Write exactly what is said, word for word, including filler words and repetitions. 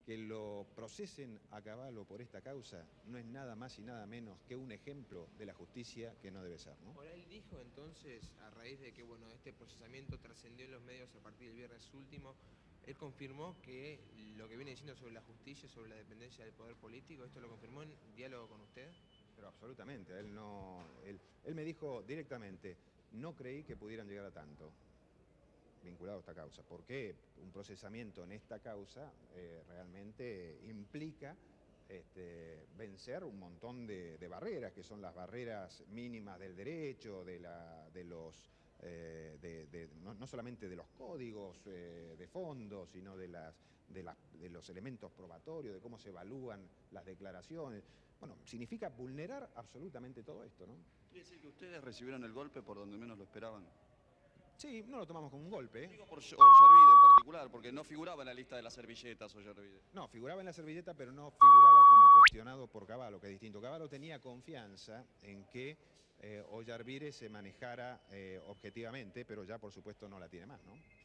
que lo procesen a Cavallo por esta causa no es nada más y nada menos que un ejemplo de la justicia que no debe ser, ¿no? Ahora él dijo entonces, a raíz de que bueno, este procesamiento trascendió en los medios a partir del viernes último, él confirmó que lo que viene diciendo sobre la justicia, sobre la dependencia del poder político, ¿esto lo confirmó en diálogo con usted? Pero absolutamente, él no, él, él me dijo directamente, no creí que pudieran llegar a tanto vinculado a esta causa, porque un procesamiento en esta causa eh, realmente implica este, vencer un montón de, de barreras, que son las barreras mínimas del derecho, de, la, de los, eh, de, de, no, no solamente de los códigos eh, de fondo, sino de, las, de, las, de los elementos probatorios, de cómo se evalúan las declaraciones. Bueno, significa vulnerar absolutamente todo esto, ¿no? ¿Quiere decir que ustedes recibieron el golpe por donde menos lo esperaban? Sí, no lo tomamos como un golpe, ¿eh? Digo por Ollarvide en particular, porque no figuraba en la lista de las servilletas Ollarvide. No, figuraba en la servilleta, pero no figuraba como cuestionado por Cavallo, que es distinto. Cavallo tenía confianza en que eh, Ollarvide se manejara eh, objetivamente, pero ya por supuesto no la tiene más, ¿no?